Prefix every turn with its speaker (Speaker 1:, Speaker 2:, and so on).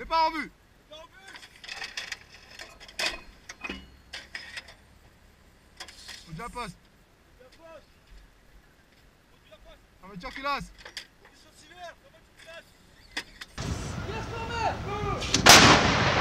Speaker 1: Départ en vue. On dit la poste. Armature culasse.
Speaker 2: Yes,